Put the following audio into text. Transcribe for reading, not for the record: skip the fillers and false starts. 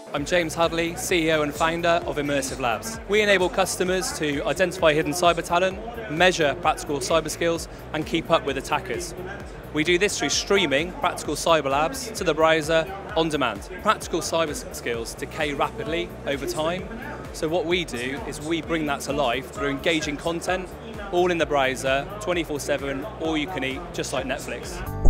I'm James Hadley, CEO and founder of Immersive Labs. We enable customers to identify hidden cyber talent, measure practical cyber skills, and keep up with attackers. We do this through streaming practical cyber labs to the browser on demand. Practical cyber skills decay rapidly over time, so what we do is we bring that to life through engaging content, all in the browser, 24/7, all you can eat, just like Netflix.